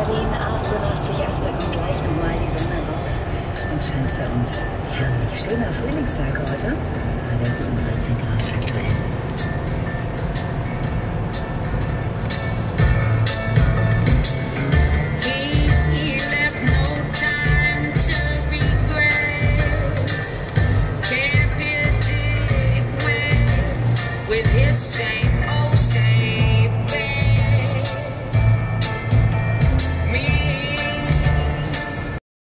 Berlin 88,8, da kommt gleich nochmal die Sonne raus und scheint für uns. Herrlich, schöner Frühlingstag heute, bei der guten 13 Grad aktuell. With his